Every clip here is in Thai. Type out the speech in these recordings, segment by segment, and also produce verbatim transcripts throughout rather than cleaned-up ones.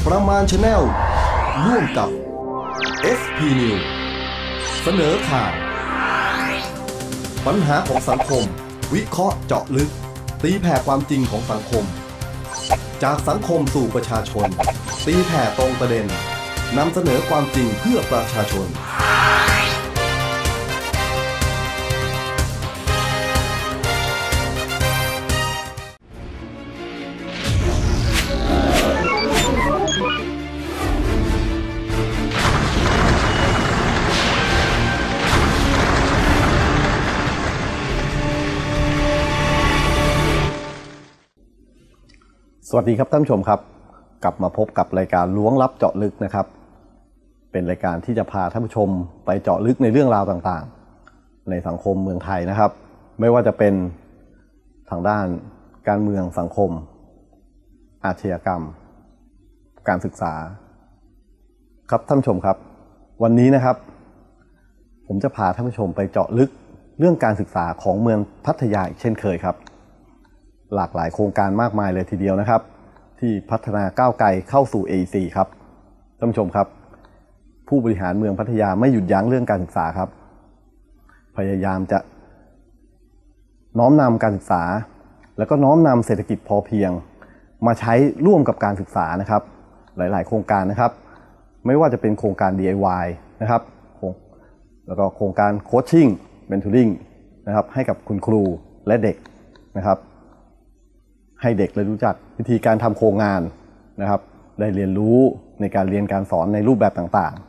ประมาณ Channel ร่วมกับ เอส พี News เสนอข่าวปัญหาของสังคมวิเคราะห์เจาะลึกตีแผ่ความจริงของสังคมจากสังคมสู่ประชาชนตีแผ่ตรงประเด็นนำเสนอความจริงเพื่อประชาชนสวัสดีครับท่านผู้ชมครับกลับมาพบกับรายการล้วงลับเจาะลึกนะครับเป็นรายการที่จะพาท่านผู้ชมไปเจาะลึกในเรื่องราวต่างๆในสังคมเมืองไทยนะครับไม่ว่าจะเป็นทางด้านการเมืองสังคมอาชญากรรมการศึกษาครับท่านผู้ชมครับวันนี้นะครับผมจะพาท่านผู้ชมไปเจาะลึกเรื่องการศึกษาของเมืองพัทยาอีกเช่นเคยครับหลากหลายโครงการมากมายเลยทีเดียวนะครับที่พัฒนาก้าวไกลเข้าสู่ เอ อี ซี ครับท่านผู้ชมครับผู้บริหารเมืองพัทยาไม่หยุดยั้งเรื่องการศึกษาครับพยายามจะน้อมนำการศึกษาแล้วก็น้อมนำเศรษฐกิจพอเพียงมาใช้ร่วมกับการศึกษานะครับหลายๆโครงการนะครับไม่ว่าจะเป็นโครงการ ดี ไอ วาย นะครับแล้วก็โครงการโคชชิ่งเมนทอริ่งนะครับให้กับคุณครูและเด็กนะครับให้เด็กได้รู้จักวิธีการทำโครงงานนะครับได้เรียนรู้ในการเรียนการสอนในรูปแบบต่าง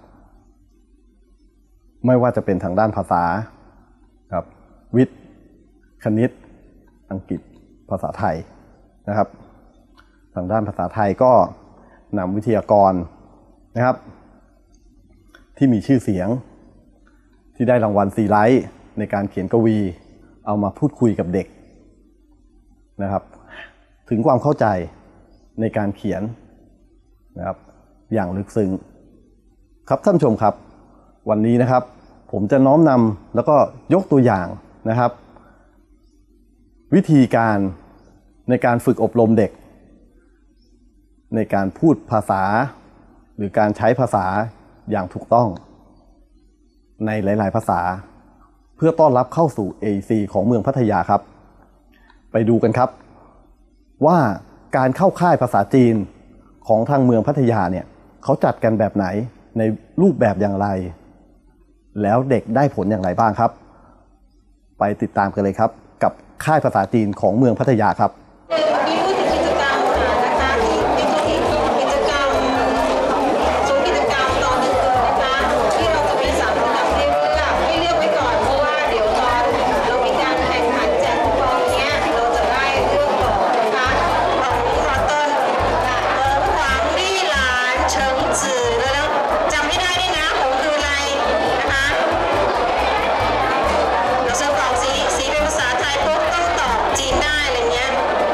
ๆไม่ว่าจะเป็นทางด้านภาษาครับวิทย์คณิตอังกฤษภาษาไทยนะครับทางด้านภาษาไทยก็นำวิทยากรนะครับที่มีชื่อเสียงที่ได้รางวัลซีไลท์ในการเขียนกวีเอามาพูดคุยกับเด็กนะครับถึงความเข้าใจในการเขียนนะครับอย่างลึกซึ้งครับท่านผู้ชมครับวันนี้นะครับผมจะน้อมนำแล้วก็ยกตัวอย่างนะครับวิธีการในการฝึกอบรมเด็กในการพูดภาษาหรือการใช้ภาษาอย่างถูกต้องในหลายๆภาษาเพื่อต้อนรับเข้าสู่ เอ อี ซี ของเมืองพัทยาครับไปดูกันครับว่าการเข้าค่ายภาษาจีนของทางเมืองพัทยาเนี่ยเขาจัดกันแบบไหนในรูปแบบอย่างไรแล้วเด็กได้ผลอย่างไรบ้างครับไปติดตามกันเลยครับกับค่ายภาษาจีนของเมืองพัทยาครับสีเป็นภาษาไทยปุ๊บต้องตอบจีนได้อะไรเงี้ย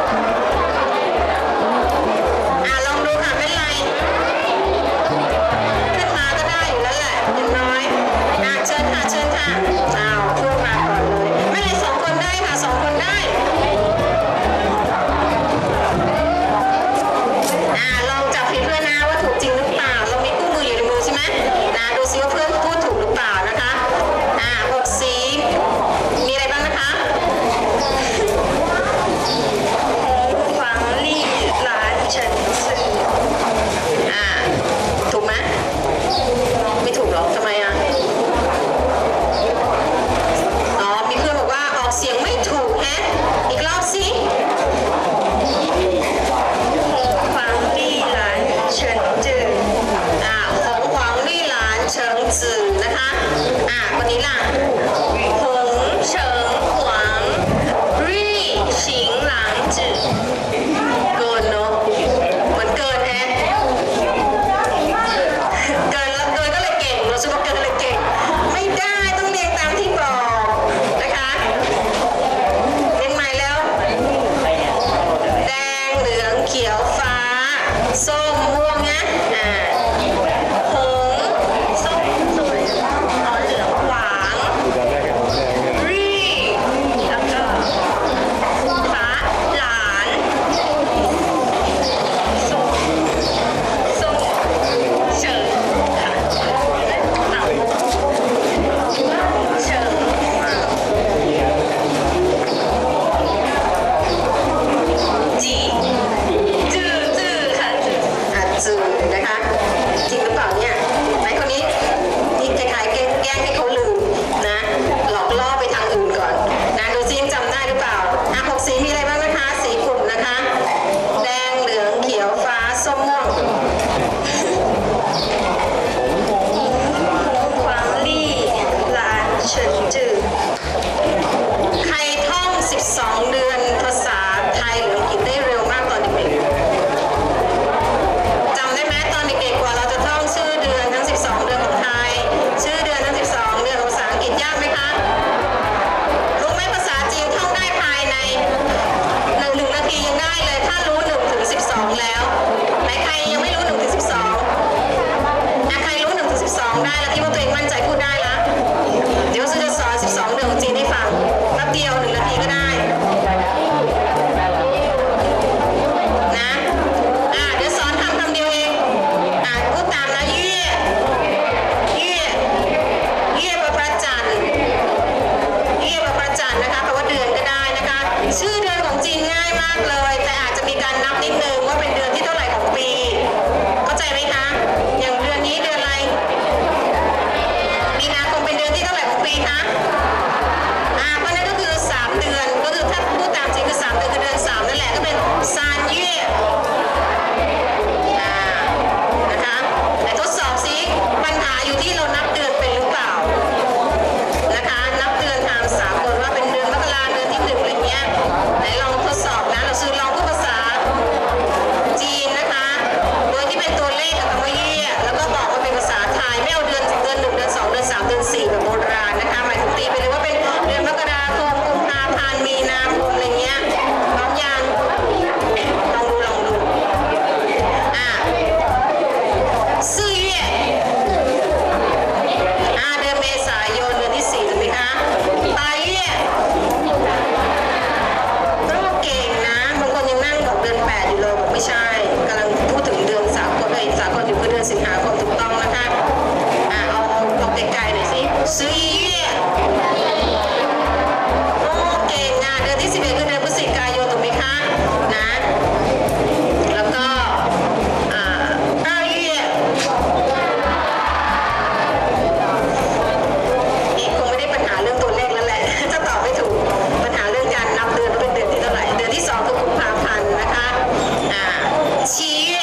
องได้แล้วคิดว่าตัวเองมั่นใจพูดได้ละเดี๋ยวจะสอนสิบสองเดือนของจีนให้ฟังแป๊บเดียวหนึ่งนาทีก็ได้นะอ่าเดี๋ยวสอนคำคำเดียวเองอ่าพูดตามนะเย่เย่เย่ประประจันเย่ประประจันนะคะแปลว่าเดือนก็ได้นะคะชื่อเดือนของจีนง่ายมากเลยแต่อาจจะมีการนับนิดนึงว่าเป็นเดือนที่เท่าไหร่ของปีเข้าใจไหมคะอย่างเดือนนี้เดือนอะไรมีนาคมเป็นเดือนที่เท่าไหร่ของปีคะอ่าเพราะนั่นก็คือสามเดือนก็คือถ้าพูดตามจริงคือสามเดือนคือเดือนสามนั่นแหละก็เป็นซานเย่อ่านะคะไหนทดสอบซิปัญหาอยู่ที่เรานับเดือนเป็นหรือเปล่านะคะนับเดือนตามสากลว่าเป็นเดือนมกราเดือนที่หนึ่งอะไรเงี้ยไหนลองทดสอบนะเราซื้อลองพูดภาษาจีนนะคะโดยที่เป็นตัวเลขกับคำว่าเย่แล้วก็บอกว่าเป็นภาษาไทยไม่เอาเดือนเดือนหนึ่งเดือนสองเดือนสามเดือนสี่แบบโบราณนะคะหมายถึงตีไปเลยว่าเป็นเดือนมกราคมกุมภาพันธ์มีนาคมอะไรเงี้ยพร้อมยังลองดูลองดูอ่าสี่เย่อ่าเดือนเมษายนเดือนที่สี่ถูกไหมคะปลายเย่ก็เก่งนะบางคนยังนั่งบอกเดือนแปดอยู่เลยบอกไม่ใช่กำลังพูดถึงเดือนสากลเลยสากลอยู่คือเดือนสิงหาคมถูกต้องนะคะอ่าเอาเอาไกลๆหน่อยสิสี่เย่โอ้เก่งนะเดือนที่สิบเอ็ดคือเดือนพฤศจิกายนถูกไหมคะนะแล้วก็อ่า二月นี่คงไม่ได้ปัญหาเรื่องตัวเลขแล้วแหละถ้าตอบไม่ถูกปัญหาเรื่องการนับเดือนว่าเป็นเดือนที่เท่าไหร่เดือนที่สองคือกุมภาพันธ์นะคะอ่า七月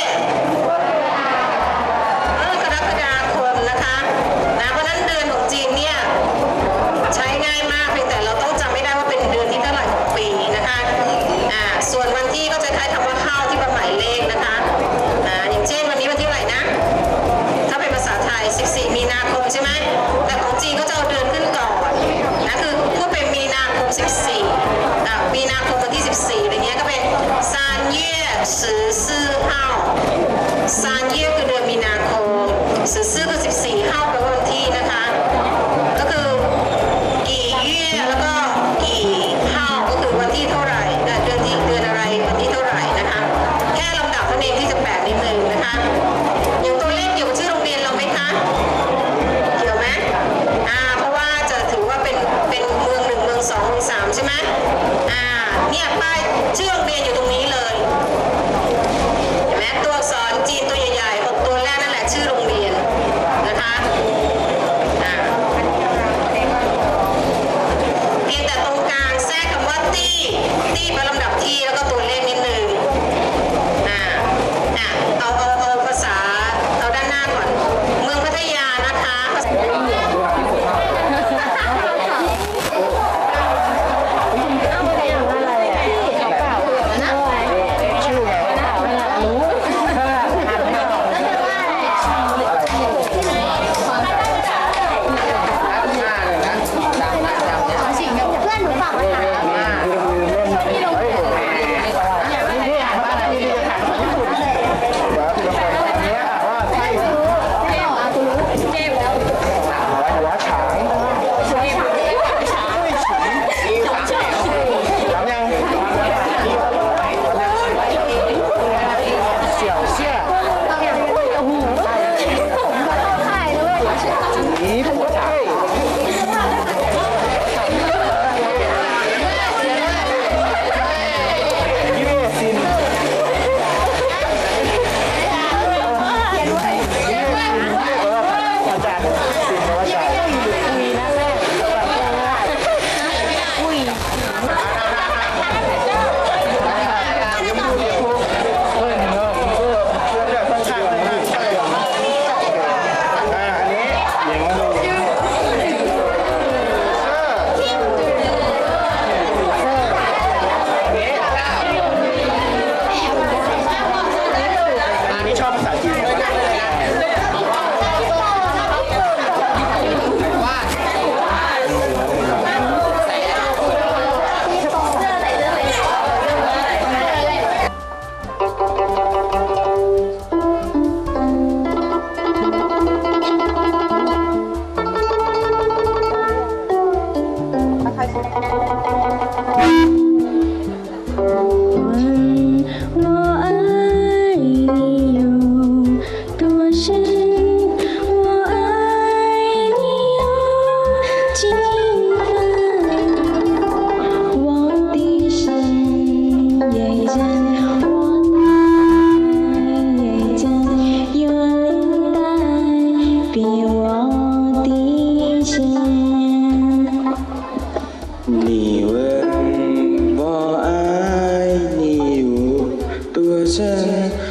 เออกรกฎาคมนะคะนะเพราะนั้นเดือนของจีนเนี่ยใช้ง่ายมากเพียงแต่เราต้องจำไม่ได้ว่าเป็นเดือนที่เท่าไหร่ของปีนะคะอ่าส่วนวันที่ก็จะใช้คำว่าเข้าที่เป็นหมายเลขนะคะอ่าอย่างเช่นวันนี้วันที่เท่าไหร่นะถ้าเป็นภาษาไทยสิบสี่มีนาคมใช่ไหมแต่ของจีนก็จะเอาเดือนขึ้นก่อนนะคือพูดเป็นมีนาคมสิบสี่อ่ามีนาคมวันที่สิบสี่อะไรเงี้ยก็เป็น三月十四号三月คือเดือนมีนาคม十四คือสิบสี่เข้าแปลว่าวันที่นะคะก็คือกี่เย่แล้วก็กี่เข้าก็คือวันที่เท่าไหร่เดือนที่เดือนอะไรวันที่เท่าไหร่นะคะแค่ลำดับนั่นเองที่จะแปลกนิดนึงนะคะอย่างตัวเลขเกี่ยวกับชื่อโรงเรียนเราไหมคะเกี่ยวไหมอ่าเพราะว่าจะถือว่าเป็นเป็นเมืองหนึ่งเมืองสองเมืองสามใช่ไหมอ่าเนี่ยป้ายชื่อโรงเรียนอยู่ตรงนี้เลยเห็นไหมตัวอักษรจีนตัวใหญ่ๆหกตัวแรกนั่นแหละชื่อโรงเรียนนะคะ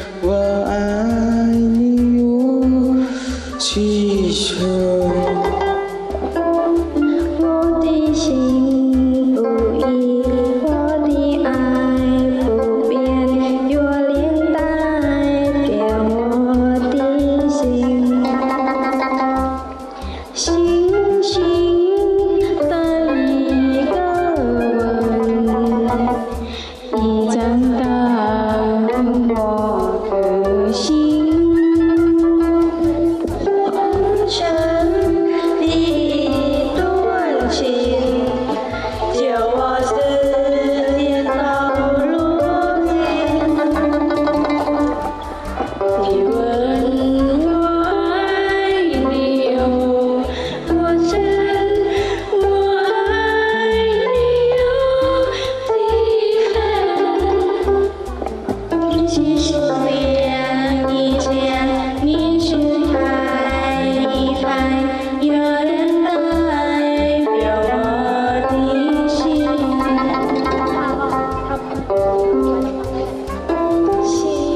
我爱你有几成？ 我的心不移，我的爱不变，月亮代表我的心，星星的一个吻，已长大我的心。深的一段情，叫我思念到如今。你问我爱你有多深，我爱你有几分？细数两一千，你是海一帆，月亮代表我的心。心。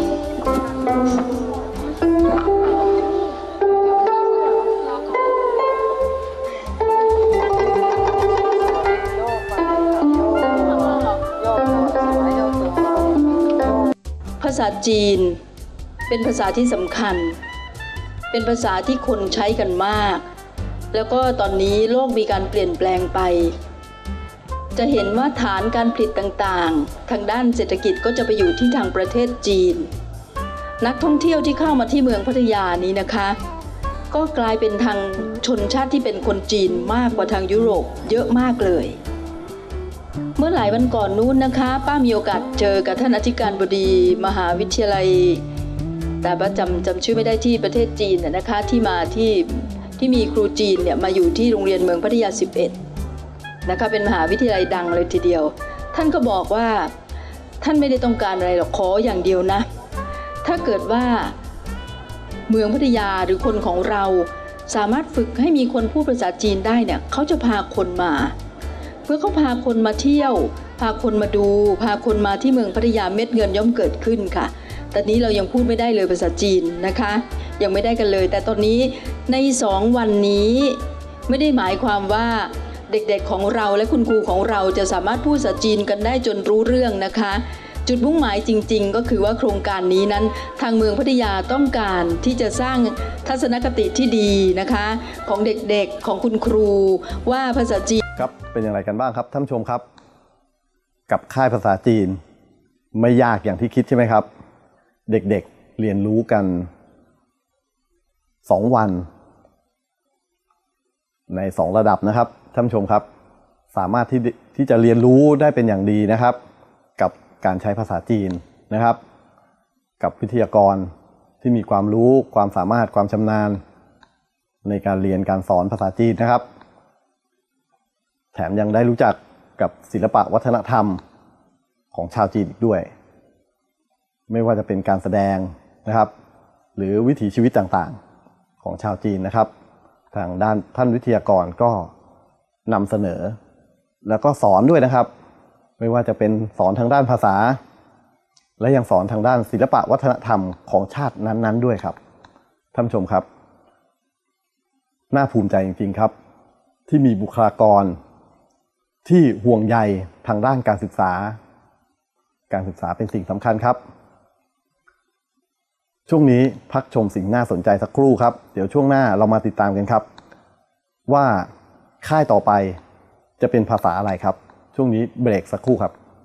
ภาษาจีนเป็นภาษาที่สำคัญ เป็นภาษาที่คนใช้กันมาก แล้วก็ตอนนี้โลกมีการเปลี่ยนแปลงไป จะเห็นว่าฐานการผลิตต่างๆทางด้านเศรษฐกิจก็จะไปอยู่ที่ทางประเทศจีน นักท่องเที่ยวที่เข้ามาที่เมืองพัทยานี้นะคะ ก็กลายเป็นทางชนชาติที่เป็นคนจีนมากกว่าทางยุโรปเยอะมากเลย เมื่อหลายวันก่อนนู้นนะคะป้ามีโอกาสเจอกับท่านอธิการบดีมหาวิทยาลัย แต่ป้าจำจำชื่อไม่ได้ที่ประเทศจีนนะคะที่มาที่ที่มีครูจีนเนี่ยมาอยู่ที่โรงเรียนเมืองพัทยาสิบเอ็ดนะคะเป็นมหาวิทยาลัยดังเลยทีเดียวท่านก็บอกว่าท่านไม่ได้ต้องการอะไรหรอกขออย่างเดียวนะถ้าเกิดว่าเมืองพัทยาหรือคนของเราสามารถฝึกให้มีคนพูดภาษาจีนได้เนี่ยเขาจะพาคนมาเพื่อเขาพาคนมาเที่ยวพาคนมาดูพาคนมาที่เมืองพัทยาเม็ดเงินย่อมเกิดขึ้นค่ะตอนนี้เรายังพูดไม่ได้เลยภาษาจีนนะคะยังไม่ได้กันเลยแต่ตอนนี้ในสองวันนี้ไม่ได้หมายความว่าเด็กๆของเราและคุณครูของเราจะสามารถพูดภาษาจีนกันได้จนรู้เรื่องนะคะจุดมุ่งหมายจริงๆก็คือว่าโครงการนี้นั้นทางเมืองพัทยาต้องการที่จะสร้างทัศนคติที่ดีนะคะของเด็กๆของคุณครูว่าภาษาจีนครับเป็นอย่างไรกันบ้างครับท่านผู้ชมครับกับค่ายภาษาจีนไม่ยากอย่างที่คิดใช่ไหมครับเด็กๆเรียนรู้กันสองวันในสองระดับนะครับท่านผู้ชมครับสามารถที่ที่จะเรียนรู้ได้เป็นอย่างดีนะครับกับการใช้ภาษาจีนนะครับกับวิทยากรที่มีความรู้ความสามารถความชำนาญในการเรียนการสอนภาษาจีนนะครับแถมยังได้รู้จักกับศิลปะวัฒนธรรมของชาวจีนอีกด้วยไม่ว่าจะเป็นการแสดงนะครับหรือวิถีชีวิตต่างๆของชาวจีนนะครับทางด้านท่านวิทยากรก็นำเสนอแล้วก็สอนด้วยนะครับไม่ว่าจะเป็นสอนทางด้านภาษาและยังสอนทางด้านศิลปะวัฒนธรรมของชาตินั้นๆด้วยครับท่านผู้ชมครับน่าภูมิใจจริงๆครับที่มีบุคลากรที่ห่วงใยทางด้านการศึกษาการศึกษาเป็นสิ่งสำคัญครับช่วงนี้พักชมสิ่งน่าสนใจสักครู่ครับเดี๋ยวช่วงหน้าเรามาติดตามกันครับว่าค่ายต่อไปจะเป็นภาษาอะไรครับช่วงนี้เบรกสักครู่ครับ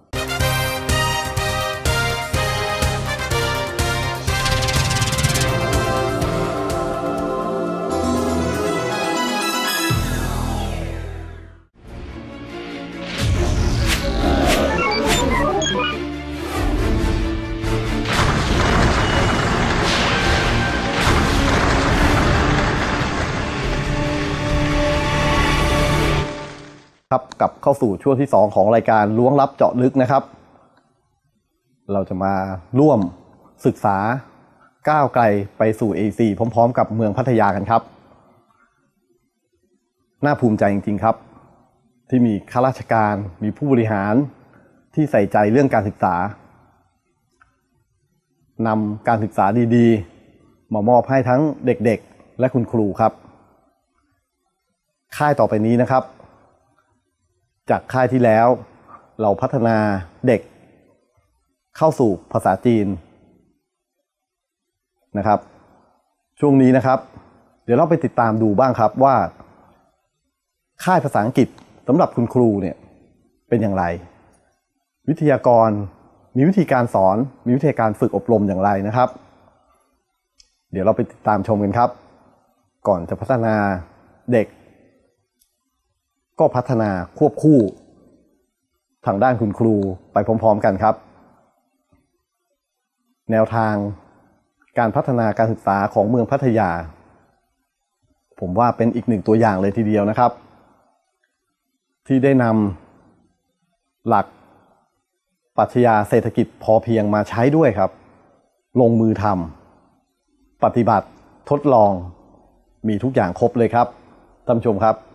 ครับกลับเข้าสู่ช่วงที่สองของรายการล้วงลับเจาะลึกนะครับเราจะมาร่วมศึกษาก้าวไกลไปสู่ เอ ซี พร้อมๆกับเมืองพัทยากันครับน่าภูมิใจจริงๆครับที่มีข้าราชการมีผู้บริหารที่ใส่ใจเรื่องการศึกษานำการศึกษาดีๆมามอบให้ทั้งเด็กๆและคุณครูครับค่ายต่อไปนี้นะครับจากค่ายที่แล้วเราพัฒนาเด็กเข้าสู่ภาษาจีนนะครับช่วงนี้นะครับเดี๋ยวเราไปติดตามดูบ้างครับว่าค่ายภาษาอังกฤษสำหรับคุณครูเนี่ยเป็นอย่างไรวิทยากรมีวิธีการสอนมีวิธีการฝึกอบรมอย่างไรนะครับเดี๋ยวเราไปติดตามชมกันครับก่อนจะพัฒนาเด็กก็พัฒนาควบคู่ทางด้านคุณครูไปพร้อมๆกันครับแนวทางการพัฒนาการศึกษาของเมืองพัทยาผมว่าเป็นอีกหนึ่งตัวอย่างเลยทีเดียวนะครับที่ได้นำหลักปรัชญาเศรษฐกิจพอเพียงมาใช้ด้วยครับลงมือทำปฏิบัติทดลองมีทุกอย่างครบเลยครับท่านผู้ชมครับ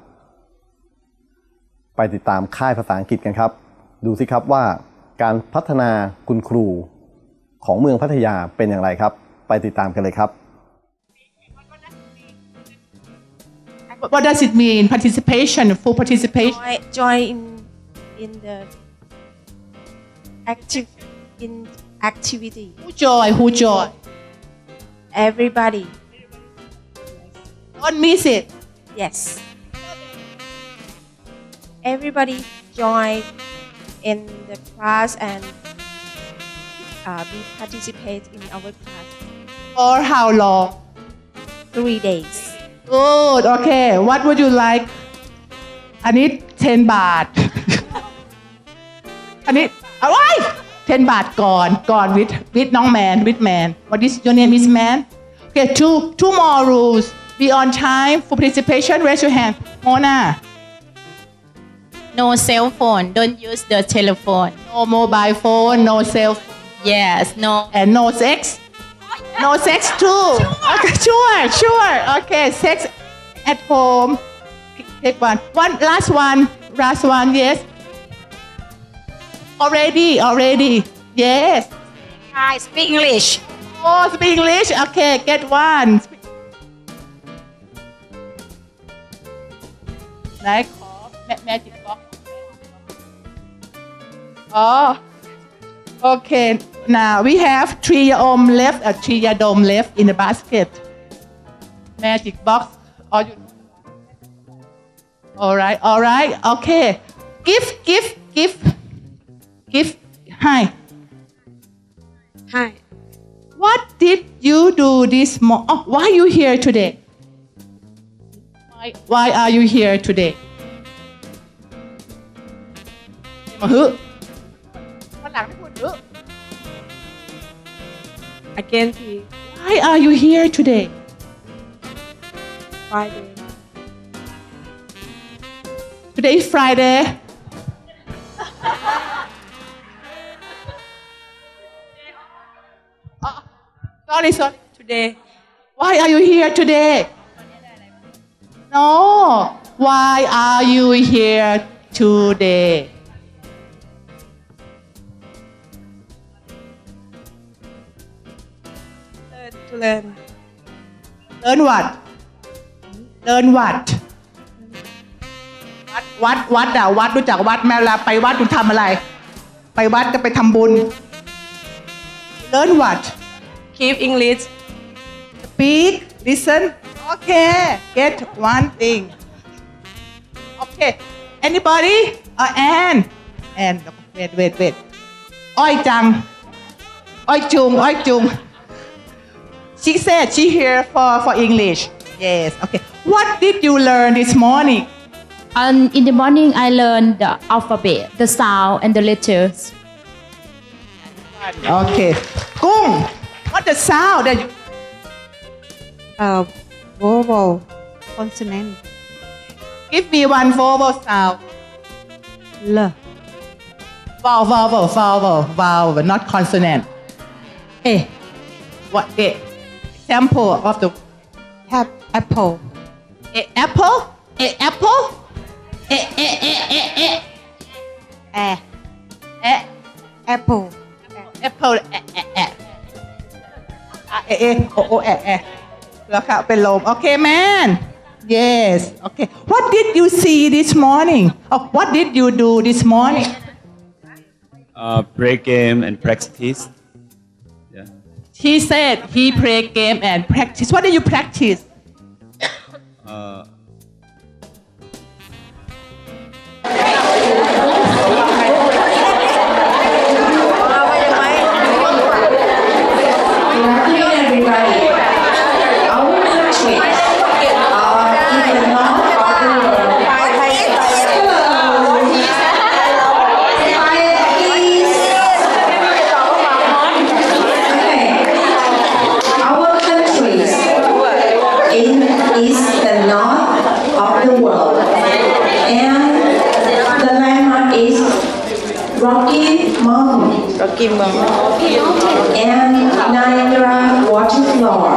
ไปติดตามค่ายภาษาอังกฤษกันครับดูสิครับว่าการพัฒนาคุณครูของเมืองพัทยาเป็นอย่างไรครับไปติดตามกันเลยครับ What does it mean? Participation, full participation. join, join in in the active in activity. Who joy? Who joy? Everybody. Don't miss it. Yes. Everybody join in the class and uh, be participate in our class. For how long? Three days. Good. Okay. What would you like? อันนี้tenบาท อันนี้เอาไว้tenบาทก่อนก่อน with with น้องแมน with man. What is your name? Is man? Okay. Two two more rules. Be on time for participation. Raise your hand. Mona. No cell phone. Don't use the telephone. No mobile phone. No cell phone. Yes, no. And no sex. No sex too. Okay, sure, sure. Okay, sex at home. Take one. One last one. Last one. Yes. Already, already. Yes. Hi, speak English. Oh, speak English. Okay, get one. ไหนขอแม่แม่จิตบอกอ๋อ Okay, now we have three yom left, uh, three yadom left in the basket. Magic box. All you. All right, all right. Okay. Give, give, give, give. Hi. Hi. What did you do this morning? Oh, why are you here today? Why, why are you here today? มาฮึวันหลังไม่พูดฮึ Again, please. Why are you here today? Friday. Today is Friday. Oh, sorry, sorry. Today. Why are you here today? No. Why are you here today? Learn to learn. Learn what? Learn what? วัดวัดวัดอะวัดรู้จักวัดไหมเวลาไปวัดคุณทำอะไร ไปวัดจะไปทำบุญ Learn what? Keep English. Speak, listen. Okay, get one thing. Okay, anybody? Uh, Anne. Anne, wait, wait, wait. อ้อยจัง อ้อยจุง อ้อยจุง She said she here for, for English. Yes, okay. What did you learn this morning? Um, in the morning, I learned the alphabet, the sound, and the letters. Okay. Gung, what the sound that you... Uh, vowel. Consonant. Give me one vowel sound. L. Vowel, vowel, vowel, vowel, not consonant. Hey, what the example of the Have apple. a, apple? A, apple? A, a, a, a, a. A. A, Apple. apple. A, a, a. เอเอโอโอแอแอแล้วค่ะเป็นลมโอเค man yes okay what did you see this morning oh what did you do this morning Uh, play game and practice. Yeah. he said he play game and practice what did you practice Uh, Our countries in is the north of the world, and the landmark is Rocky Mountain, Rocky Mountain, and Niagara Waterfall.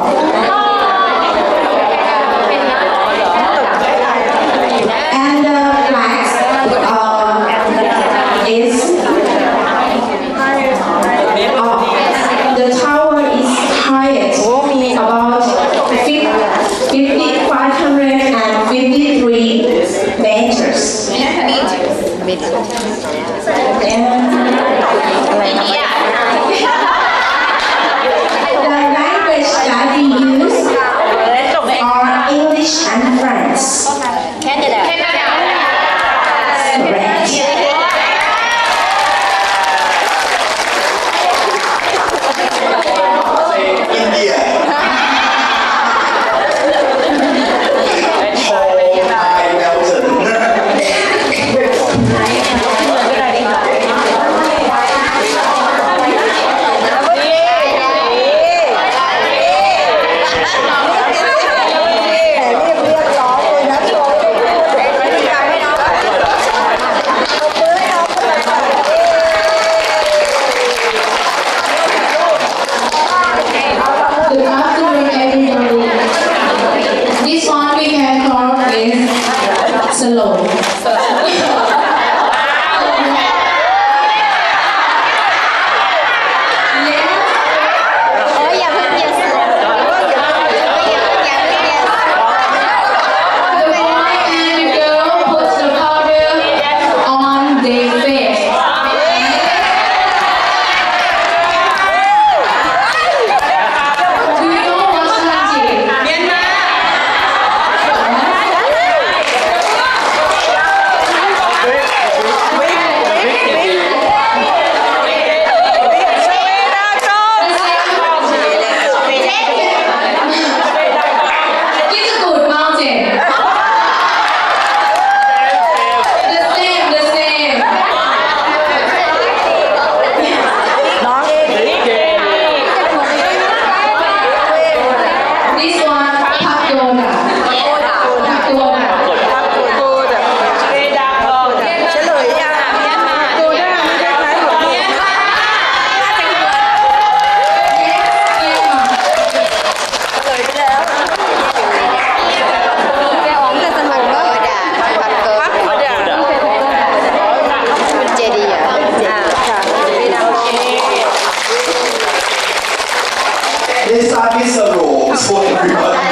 And the flags uh, is uh, the tower is highest about fifty-five hundred fifty-three meters. And the language that we use are English and French. French. India. Tall, high mountain. Good afternoon, everybody. This one we can call is slow. The boy and the girl put the powder on their face. Do you know what's Sanji? It's a good mountain. The same, the same. This one, pagoda. Pagoda. This time is a role for everybody.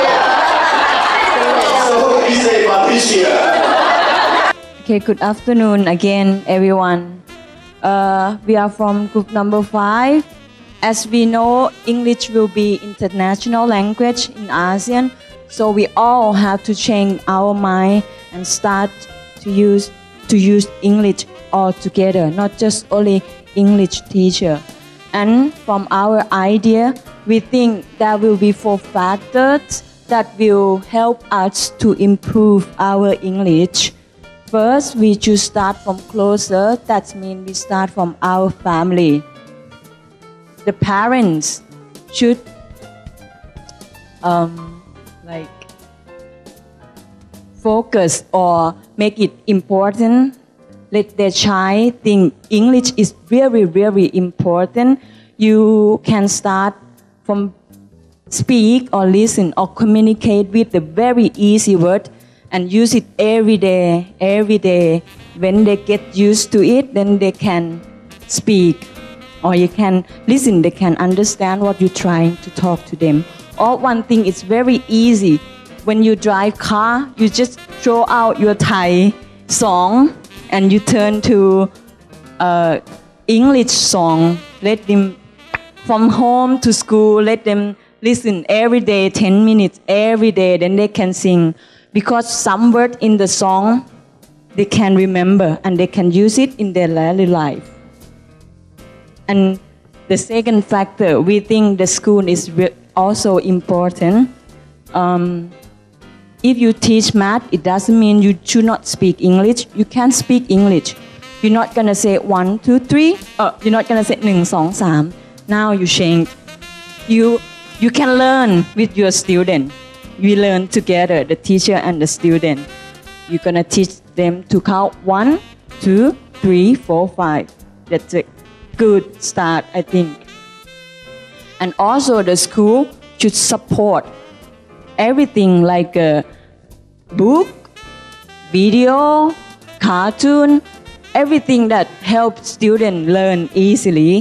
So what do you say about this year? Okay, good afternoon again, everyone. Uh, we are from group number five. As we know, English will be international language in ASEAN, so we all have to change our mind and start to use to use English all together, not just only English teacher. And from our idea, we think there will be four factors that will help us to improve our English. First, we should start from closer. That means we start from our family. The parents should um, like focus or make it important. Let their child think English is very, very important. You can start from speak or listen or communicate with the very easy word and use it every day, every day. When they get used to it, then they can speak or you can listen, they can understand what you're trying to talk to them. Or one thing is very easy. When you drive car, you just throw out your Thai song and you turn to uh, English song. Let them from home to school, let them listen every day, ten minutes every day, then they can sing. Because some word in the song, they can remember and they can use it in their daily life. And the second factor, we think the school is also important. Um, if you teach math, it doesn't mean you should not speak English. You can speak English. You're not gonna say one, two, three. Uh, you're not gonna say หนึ่ง สอง สาม Now you change. You you can learn with your student. We learn together, the teacher and the student. You're gonna teach them to count one, two, three, four, five. That's a good start, I think. And also the school should support everything like a book, video, cartoon, everything that helps students learn easily.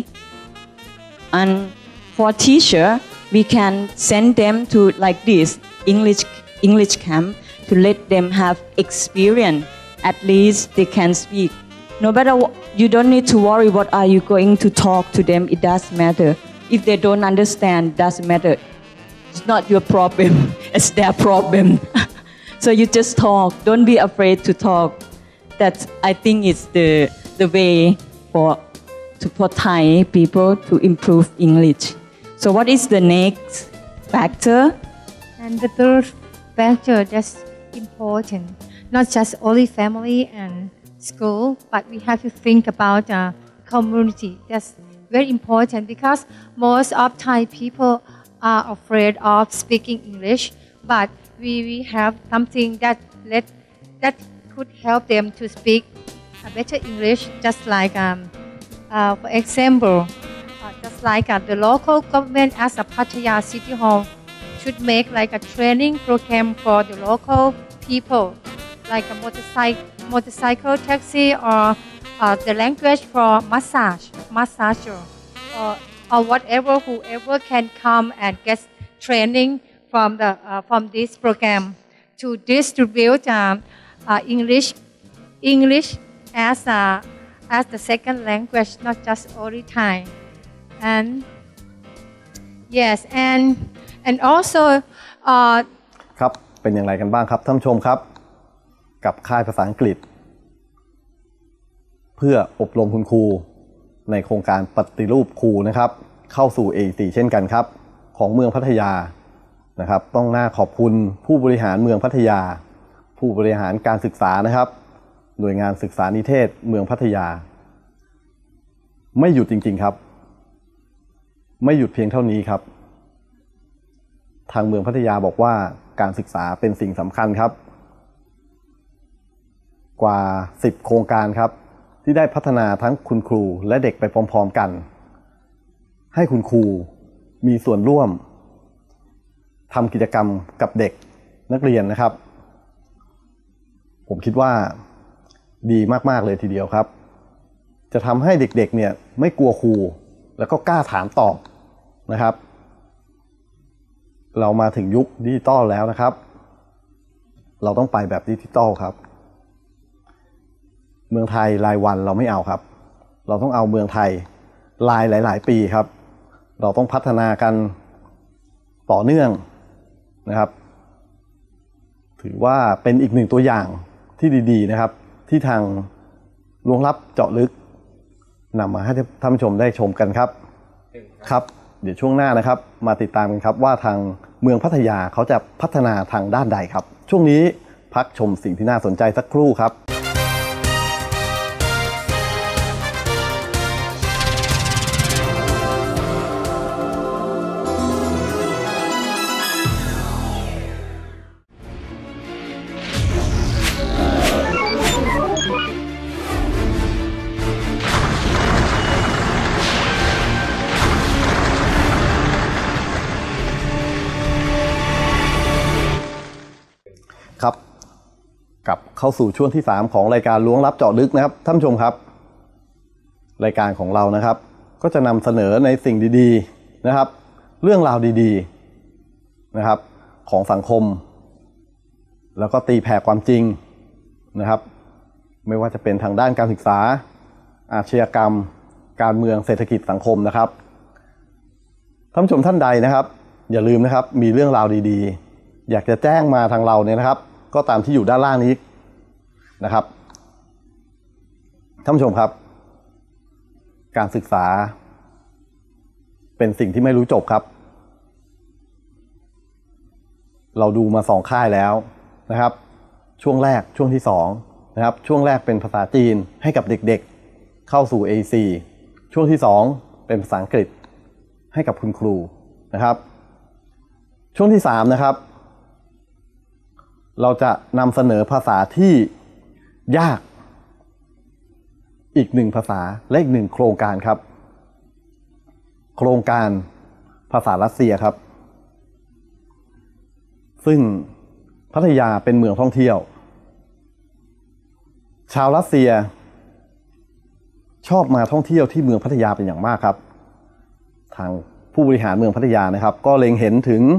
And for teacher, we can send them to like this English English camp to let them have experience. At least they can speak. No matter what, you don't need to worry what are you going to talk to them. It doesn't matter. If they don't understand, doesn't matter. It's not your problem. It's their problem. So you just talk. Don't be afraid to talk. That I think is the the way for to, for Thai people to improve English. So what is the next factor? And the third factor that's important, not just only family and school, but we have to think about uh, community. That's very important because most of Thai people are afraid of speaking English, but we, we have something that let that could help them to speak a better English, just like um, uh, for example, uh, just like uh, the local government as a Pattaya City Hall should make like a training program for the local people, like a motorcycle, motorcycle taxi or uh, the language for massage, massager, or, or whatever, whoever can come and get training from the uh, from this program to distribute um, uh, English, English as a as the second language, not just only Thai, and yes, and and also. Uh, ครับเป็นอย่างไรกันบ้างครับท่านผู้ชมครับกับค่ายภาษาอังกฤษ เพื่ออบรมคุณครูในโครงการปฏิรูปครูนะครับเข้าสู่ เอ สี่ เช่นกันครับของเมืองพัทยานะครับต้องน่าขอบคุณผู้บริหารเมืองพัทยาผู้บริหารการศึกษานะครับหน่วยงานศึกษานิเทศเมืองพัทยาไม่หยุดจริงๆครับไม่หยุดเพียงเท่านี้ครับทางเมืองพัทยาบอกว่าการศึกษาเป็นสิ่งสำคัญครับกว่าสิบโครงการครับที่ได้พัฒนาทั้งคุณครูและเด็กไปพร้อมๆกันให้คุณครูมีส่วนร่วมทำกิจกรรมกับเด็กนักเรียนนะครับผมคิดว่าดีมากๆเลยทีเดียวครับจะทำให้เด็กๆเนี่ยไม่กลัวครูแล้วก็กล้าถามตอบนะครับเรามาถึงยุคดิจิตอลแล้วนะครับเราต้องไปแบบดิจิตอลครับเมืองไทยรายวันเราไม่เอาครับเราต้องเอาเมืองไทยรายหลายๆปีครับเราต้องพัฒนากันต่อเนื่องนะครับถือว่าเป็นอีกหนึ่งตัวอย่างที่ดีๆนะครับที่ทางล้วงลับเจาะลึกนำมาให้ท่านผู้ชมได้ชมกันครับครับเดี๋ยวช่วงหน้านะครับมาติดตามกันครับว่าทางเมืองพัทยาเขาจะพัฒนาทางด้านใดครับช่วงนี้พักชมสิ่งที่น่าสนใจสักครู่ครับครับกลับเข้าสู่ช่วงที่สามของรายการล้วงลับเจาะลึกนะครับท่านผู้ชมครับรายการของเรานะครับก็จะนำเสนอในสิ่งดีๆนะครับเรื่องราวดีๆนะครับของสังคมแล้วก็ตีแผ่ความจริงนะครับไม่ว่าจะเป็นทางด้านการศึกษาอาชญากรรมการเมืองเศรษฐกิจสังคมนะครับท่านผู้ชมท่านใดนะครับอย่าลืมนะครับมีเรื่องราวดีๆอยากจะแจ้งมาทางเราเนี่ยนะครับก็ตามที่อยู่ด้านล่างนี้นะครับท่านผู้ชมครับการศึกษาเป็นสิ่งที่ไม่รู้จบครับเราดูมาสองค่ายแล้วนะครับช่วงแรกช่วงที่สองนะครับช่วงแรกเป็นภาษาจีนให้กับเด็กๆเข้าสู่ เอ ซี ช่วงที่สองเป็นภาษาอังกฤษให้กับคุณครูนะครับช่วงที่สามนะครับเราจะนำเสนอภาษาที่ยากอีกหนึ่งภาษาและอีกหนึ่งโครงการครับโครงการภาษารัสเซียครับซึ่งพัทยาเป็นเมืองท่องเที่ยวชาวรัสเซียชอบมาท่องเที่ยวที่เมืองพัทยาเป็นอย่างมากครับทางผู้บริหารเมืองพัทยานะครับก็เล็งเห็นถึง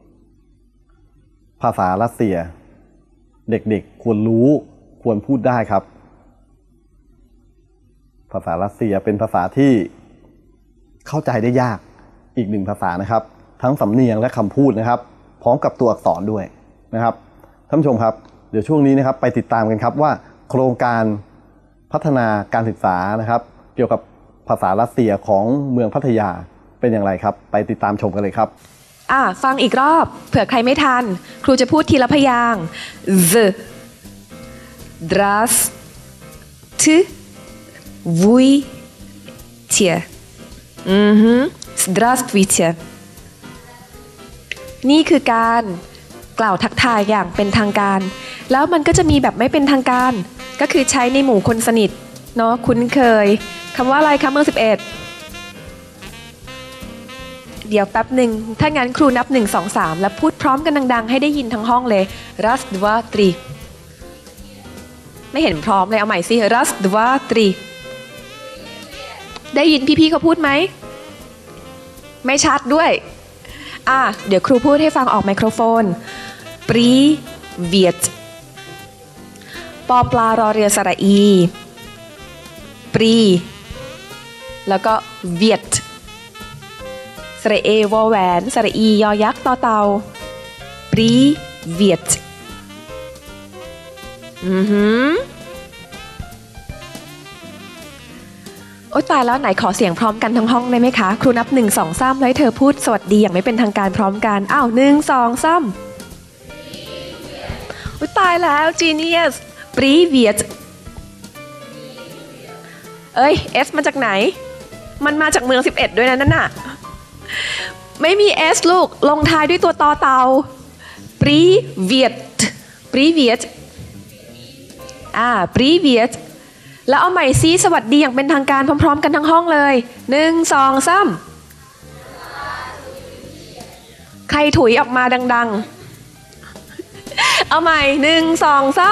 ภาษารัสเซียเด็กๆควรรู้ควรพูดได้ครับภาษารัสเซียเป็นภาษาที่เข้าใจได้ยากอีกหนึ่งภาษานะครับทั้งสำเนียงและคำพูดนะครับพร้อมกับตัวอักษรด้วยนะครับท่านผู้ชมครับเดี๋ยวช่วงนี้นะครับไปติดตามกันครับว่าโครงการพัฒนาการศึกษานะครับเกี่ยวกับภาษารัสเซียของเมืองพัทยาเป็นอย่างไรครับไปติดตามชมกันเลยครับอ่ะฟังอีกรอบเผื่อใครไม่ทันครูจะพูดทีละพยางค์ z dras t vui tie อือฮึ здравствуйте นี่คือการกล่าวทักทายอย่างเป็นทางการแล้วมันก็จะมีแบบไม่เป็นทางการก็คือใช้ในหมู่คนสนิทเนาะคุ้นเคยคำว่าอะไรคะเมื่อสิบเอ็ดเดี๋ยวแป๊บหนึ่งถ้างั้นครูนับหนึ่งสองสามแล้วพูดพร้อมกันดังๆให้ได้ยินทั้งห้องเลย ras dva tri ไม่เห็นพร้อมเลยเอาใหม่สิ ras dva tri ได้ยินพี่ๆเขาพูดไหมไม่ชัดด้วยอ่ะเดี๋ยวครูพูดให้ฟังออกไมโครโฟน Привет ปอปลารอเรือสระอีปรีแล้วก็เวียดสระเอวอแหวนสระอียอยักษ์ต่อเตาปรีเวียดอือหือโอ๊ยตายแล้วไหนขอเสียงพร้อมกันทั้งห้องได้ไหมคะครูนับหนึ่งสองสามแล้วให้เธอพูดสวัสดีอย่างไม่เป็นทางการพร้อมกันอ้าวหนึ่งสองสามโอ๊ยตายแล้ว genius привет เอ้ย S มาจากไหนมันมาจากเมืองสิบเอ็ดด้วยนะนั่นน่ะไม่มี S ลูกลงท้ายด้วยตัวตอเตา привет привет อ่า привет แล้วเอาใหม่ซิสวัสดีอย่างเป็นทางการพร้อมๆกันทั้งห้องเลยหนึ่งสองสามใครถุยออกมาดังๆเอาใหม่หนึ่งสองสาม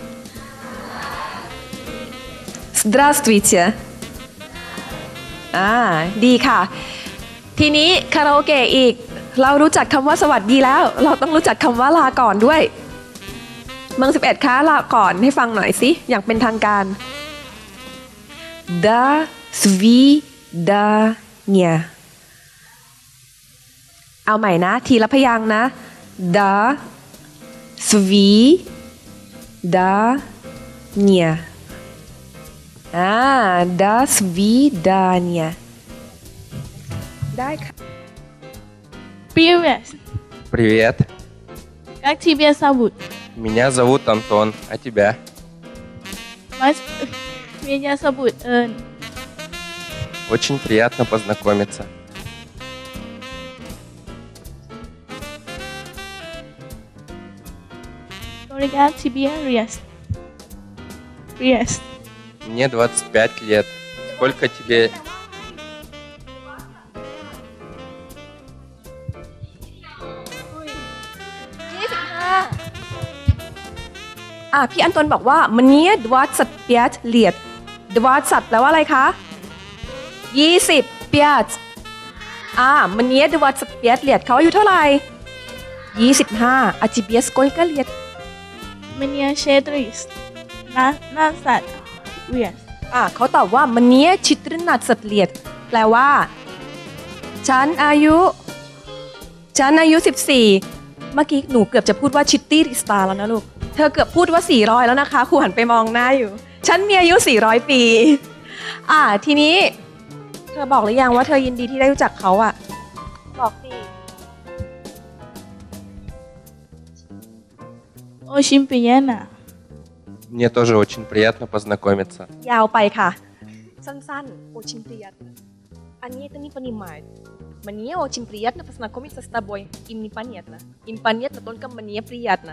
Здравствуйте อ่าดีค่ะทีนี้คาราโอเกะอีกเรารู้จักคำว่าสวัสดีแล้วเราต้องรู้จักคำว่าลาก่อนด้วยเมืองสิบเอ็ดคะลาก่อนให้ฟังหน่อยสิอย่างเป็นทางการ До свидания เอาใหม่นะทีละพยางค์นะ До свидания อ่า До свидания ได้ค่ะ Привет. Привет. Как тебя зовут? Меня зовут Антон. А тебя? Вас- Меня зовут Эн. Очень приятно познакомиться. Сколько тебе лет? Лет. Мне двадцать пять лет. Сколько тебе? อ่ะพี่อันตนบอกว่ามันเนี้ยดวัดสัตเปียดเลียดดวัดสัตแปลว่าอะไรคะยี่สิบ пятьอ่ามันเนี้ยดูว่าสเปียสเลียดเขาอายุเท่าไหร่ยี่สิบห้าอาจิเบียสโกลก็เลียด Мне шесть на назад yes อ่าเขาตอบว่ามันเนี้ยชิตรนัดสเลียดแปลว่าฉันอายุฉันอายุสิบสี่เมื่อกี้หนูเกือบจะพูดว่าชิตตี้ริสตาแล้วนะลูกเธอเกือบพูดว่าสี่ร้อยแล้วนะคะครูหันไปมองหน้าอยู่ฉันมีอายุสี่ร้อยปีอ่าทีนี้เธอบอกหรือยังว่าเธอยินดีที่ได้รู้จักเขาอ่ะบอกสิ Очень приятно Мне тоже очень приятно познакомиться. ยาวไปค่ะสั้นๆ очень приятно они это не понимают мне очень приятно познакомиться с тобой им непонятно им понятно только мне приятно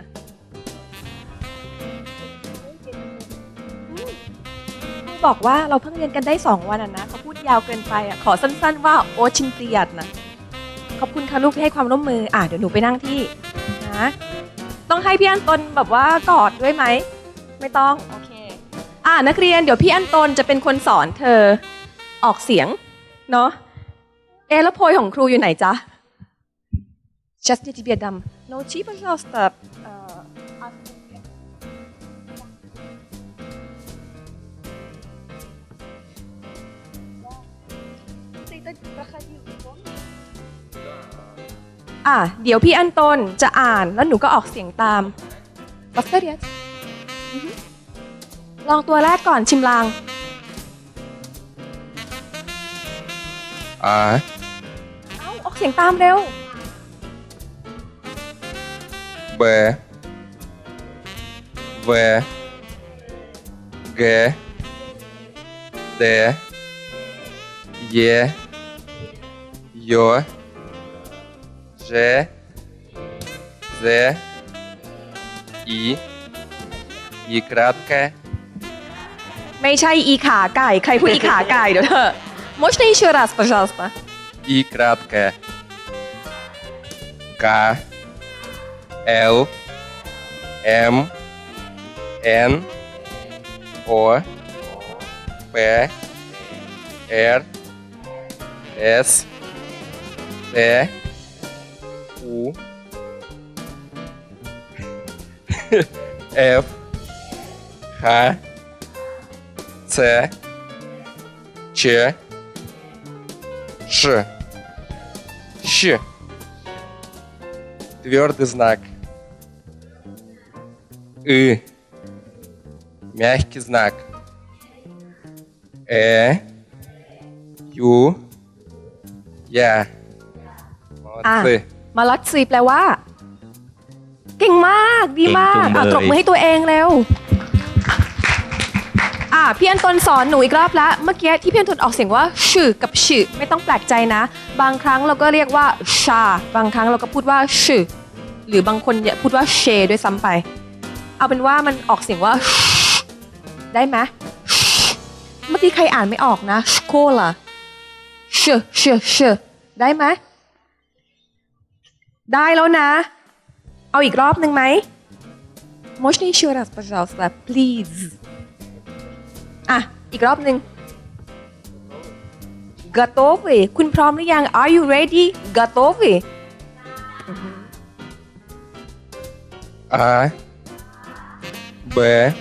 บอกว่าเราเพิ่งเรียนกันได้สองวันอ่ะนะเขาพูดยาวเกินไปอ่ะขอสั้นๆว่า очень приятно ขอบคุณค่ะลูกที่ให้ความร่วมมืออ่ะเดี๋ยวหนูไปนั่งที่นะต้องให้พี่อันตนแบบว่ากอดด้วยไหมไม่ต้องโอเคอ่ะนักเรียนเดี๋ยวพี่อันตนจะเป็นคนสอนเธอออกเสียงเนาะเอแล้วโพยของครูอยู่ไหนจ๊ะ Just не тебе дам научи пожалуйстаอ่ะเดี๋ยวพี่อันตนจะอ่านแล้วหนูก็ออกเสียงตามบัฟเฟอร์เรียลองตัวแรกก่อนชิมลาง А เอาออกเสียงตามเร็ว Б В Г Д Е Ё Ж З И И краткое ไม่ใช่อีขาไก่ใครพูดอีขาไก่เดี๋ยวเธอ Можно еще раз пожалуйста И краткое К Л М Н О П Р С Т У F Х С Ч Ш Щ Твердый знак И Мягкий знак Э Ю Я อ่ะ Молодцы มาลัดซีแปลว่าเก่งมากดีมากเก่งจุงเบยอ่ะตบมือให้ตัวเองเร็วอ่ะพี่อันตนสอนหนูอีกรอบละเมื่อกี้ที่พี่อันตนออกเสียงว่าชื่อกับชื่อไม่ต้องแปลกใจนะบางครั้งเราก็เรียกว่าชาบางครั้งเราก็พูดว่าชื่อหรือบางคนเนี่ยพูดว่าเชด้วยซ้ำไปเอาเป็นว่ามันออกเสียงว่าได้ไหมเมื่อกี้ใครอ่านไม่ออกนะสโคล่ะชื่อชื่อชื่อได้ไหมได้แล้วนะเอาอีกรอบหนึ่งไหม Можно еще раз пожалуйста please อ่ะอีกรอบหนึ่ง Готовы คุณพร้อมหรือยัง Are you ready Готовы А Б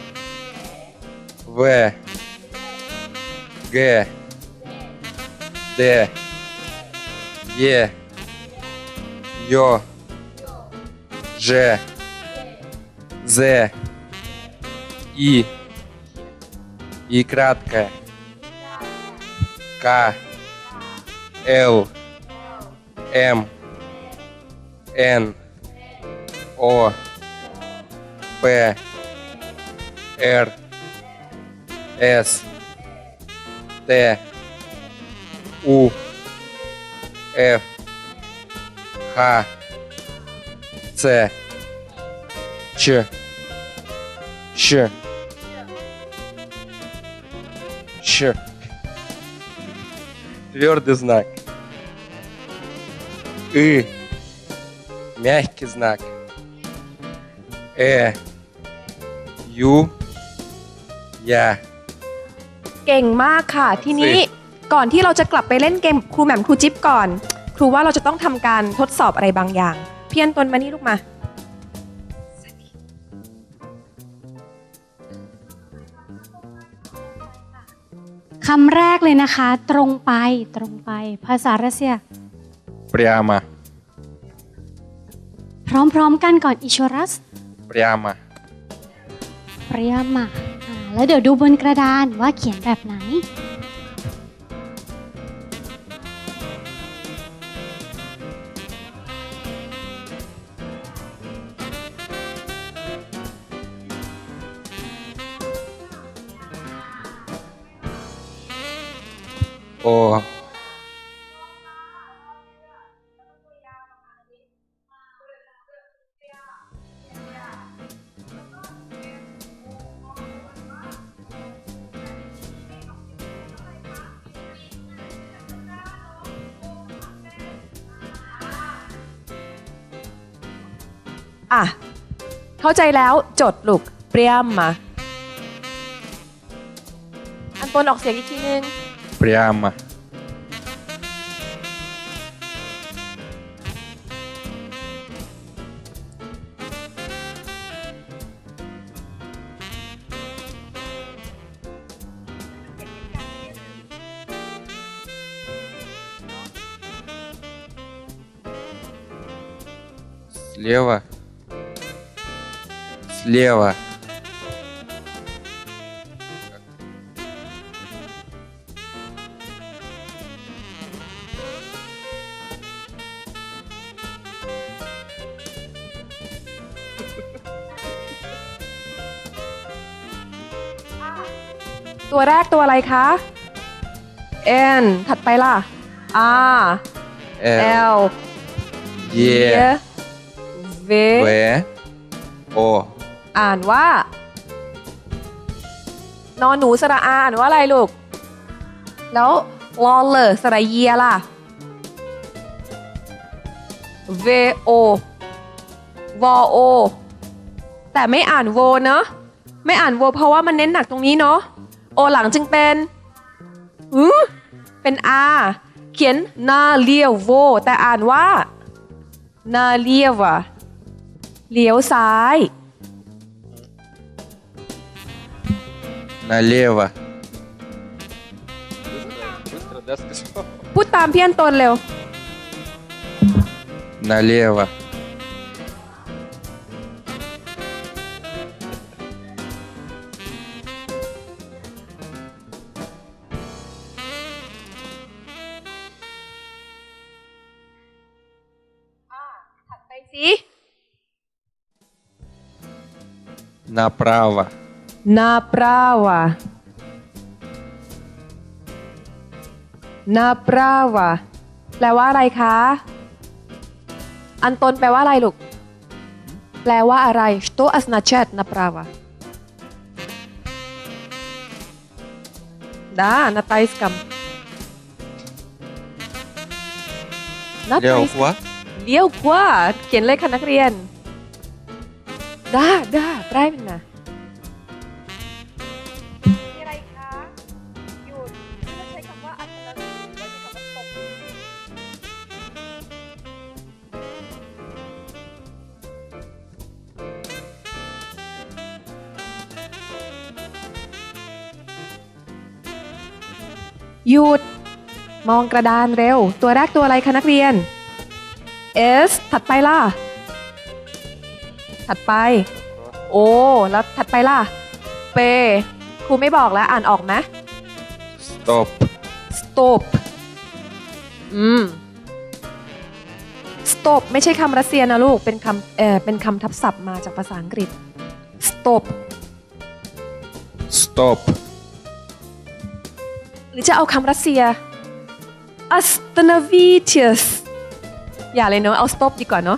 В Г Д Е Ё Ж З И И краткое К Л М Н О П Р С Т У Ф Х С Ч Щ Щ Твердый знак И Мягкий знак Э Ю Я เก่งมากค่ะทีนี้ก่อนที่เราจะกลับไปเล่นเกมครูแหม่มครูจิ๊บก่อนครูว่าเราจะต้องทำการทดสอบอะไรบางอย่างเพี้ยนตนมานี่ลูกมาคำแรกเลยนะคะตรงไปตรงไปภาษารัสเซีย Прямо. พร้อมๆกันก่อนอิชรัส Прямо. เปรียมาอ่าแล้วเดี๋ยวดูบนกระดานว่าเขียนแบบไหน О. อ่ะเข้าใจแล้วจดลูกเปรียมมาอันตนออกเสียงอีกทีนึง Прямо. Слева. Слева. ตัวแรกตัวอะไรคะ N ถัดไปล่ะ R L Е. V В. О. อ่านว่า นอนหนูสระอาอ่านว่าอะไรลูก แล้วลอเลอสระเยียล่ะ V O V O แต่ไม่อ่านโวเนอะไม่อ่านโวเพราะว่ามันเน้นหนักตรงนี้เนาะโอหลังจึงเป็นหือเป็น R เขียนนาเลียวโวแต่อ่านว่านาเลียวะเลี้ยวซ้าย Налево. พูดตามเพี้ยนตนเร็ว Налево. ถัดไปสิ Направо. Направо Направо แปลว่าอะไรคะ อันตนแปลว่าอะไรลูก แปลว่าอะไร Что означает направо Да, на тайском На Лево. เลี้ยวขวาเขียนเลยค่ะนักเรียน Да, да, правильноมีอะไรคะหยุดไม่ใช้คำว่าอัตลักษณ์หรือว่าใช้คำว่าตกหยุดมองกระดานเร็วตัวแรกตัวอะไรคะนักเรียน S ถัดไปล่ะ ถัดไป O แล้วถัดไปล่ะ P ครูไม่บอกแล้วอ่านออกไหม Стоп. Stop อืม Stop ไม่ใช่คำรัสเซียนะลูกเป็นคำเอ่อเป็นคำทับศัพท์มาจากภาษาอังกฤษ Stop Стоп. หรือจะเอาคำรัสเซีย Остановитесь อย่าเลยเนาะเอา stop ดีกว่าเนาะ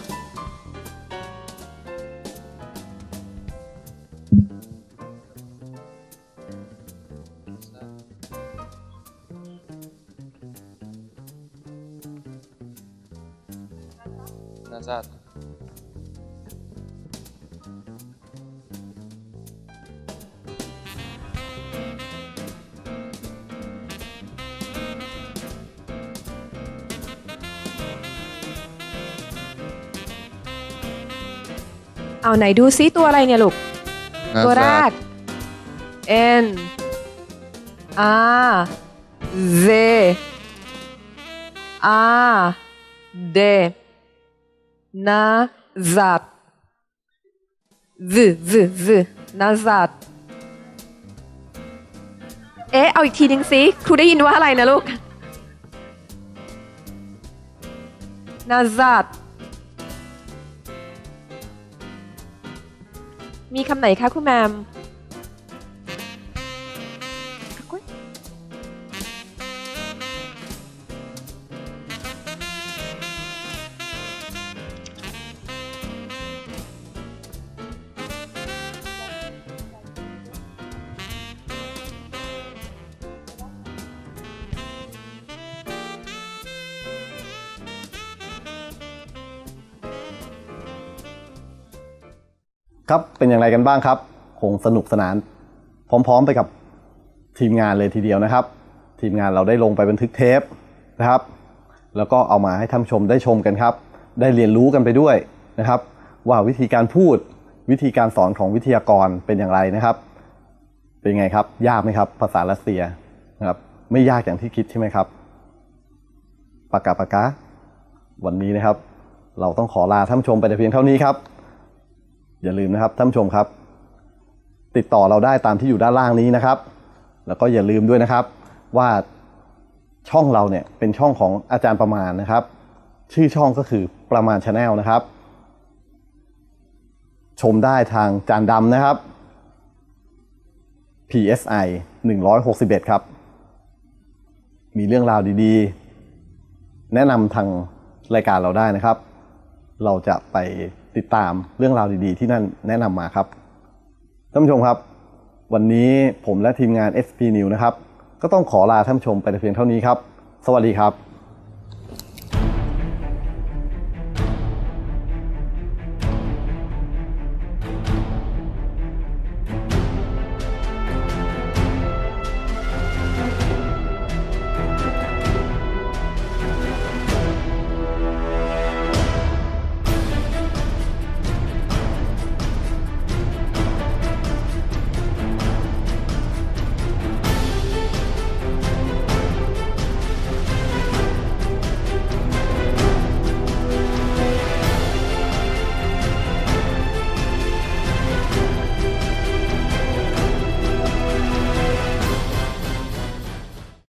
Назад. เอาไหนดูซิตัวอะไรเนี่ยลูก ตัวแรก N R Z R D Назад Z Z Z Назад เอ๊ะเอาอีกทีหนึ่งสิครูได้ยินว่าอะไรนะลูก Назад มีคำไหนคะคุณแมมครับเป็นอย่างไรกันบ้างครับคงสนุกสนานพร้อมๆไปกับทีมงานเลยทีเดียวนะครับทีมงานเราได้ลงไปบันทึกเทปนะครับแล้วก็เอามาให้ท่านผู้ชมได้ชมกันครับได้เรียนรู้กันไปด้วยนะครับว่าวิธีการพูดวิธีการสอนของวิทยากรเป็นอย่างไรนะครับเป็นไงครับยากไหมครับภาษารัสเซียนะครับไม่ยากอย่างที่คิดใช่ไหมครับปากกาปากกาวันนี้นะครับเราต้องขอลาท่านผู้ชมไปแต่เพียงเท่านี้ครับอย่าลืมนะครับท่านผู้ชมครับติดต่อเราได้ตามที่อยู่ด้านล่างนี้นะครับแล้วก็อย่าลืมด้วยนะครับว่าช่องเราเนี่ยเป็นช่องของอาจารย์ประมาณนะครับชื่อช่องก็คือประมาณ Channel นะครับชมได้ทางจานดำนะครับ พี เอส ไอ หนึ่งร้อยหกสิบเอ็ดครับมีเรื่องราวดีๆแนะนำทางรายการเราได้นะครับเราจะไปติดตามเรื่องราวดีๆที่นั่นแนะนำมาครับท่านผู้ชมครับวันนี้ผมและทีมงาน เอส พี News นะครับก็ต้องขอลาท่านผู้ชมไปแต่เพียงเท่านี้ครับสวัสดีครับ